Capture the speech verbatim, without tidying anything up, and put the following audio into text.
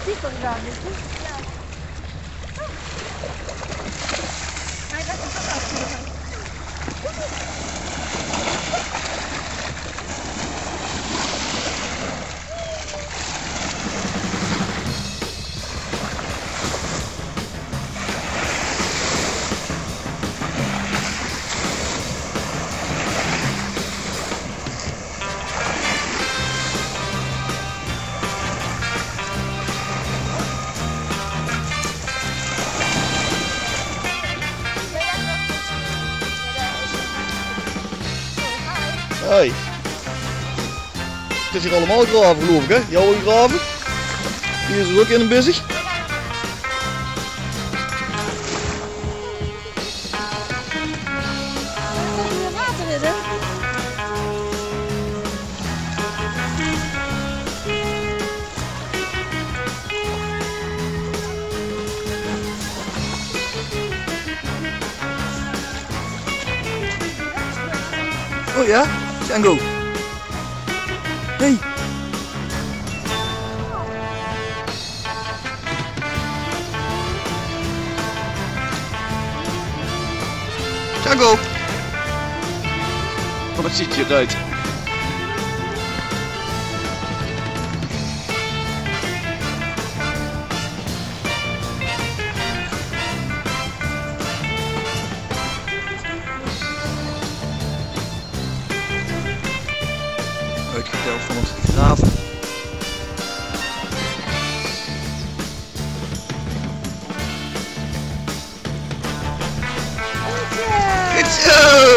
dieper gedaan, weet je? Ja. Hij gaat er toch af. Hoi. Het is hier allemaal graven geloof ik hè? Jouw graven? Hier is er ook in bezig. Hier water in, hè? Oh ja? Django. Hey. Django. Oh, wat ziet je eruit? Uitgeteld van ons graven. Goed zo!